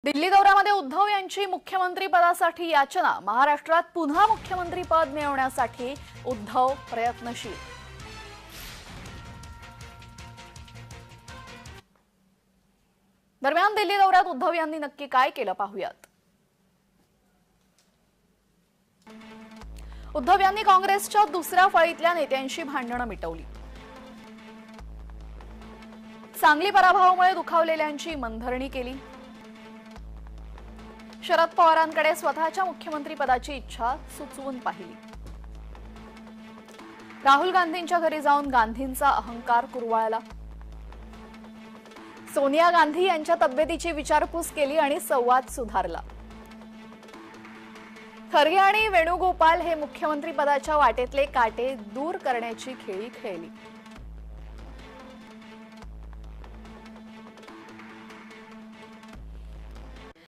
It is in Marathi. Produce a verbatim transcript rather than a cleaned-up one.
दिल्ली दौऱ्यामध्ये उद्धव यांची मुख्यमंत्री पदासाठी याचना। महाराष्ट्रात पुन्हा मुख्यमंत्री पद मिळवण्यासाठी उद्धव प्रयत्नशील। दरम्यान दिल्ली दौऱ्यात उद्धव यांनी नक्की काय केलं पाहूयात। उद्धव यांनी काँग्रेसच्या दुसऱ्या फळीतल्या नेत्यांशी भांडणं मिटवली। सांगली पराभवामुळे दुखावलेल्यांची मनधरणी केली। शरद पवारांकडे स्वतःच्या मुख्यमंत्री पदाची इच्छा सुचवून पाहिली। राहुल गांधींच्या घरी जाऊन गांधींचा अहंकार कुरवाळला। सोनिया गांधी यांच्या तब्येतीची विचारपूस केली आणि संवाद सुधारला। खरगे आणि वेणुगोपाल हे मुख्यमंत्री पदाच्या वाटेतले काटे दूर करण्याची खेळी खेळली।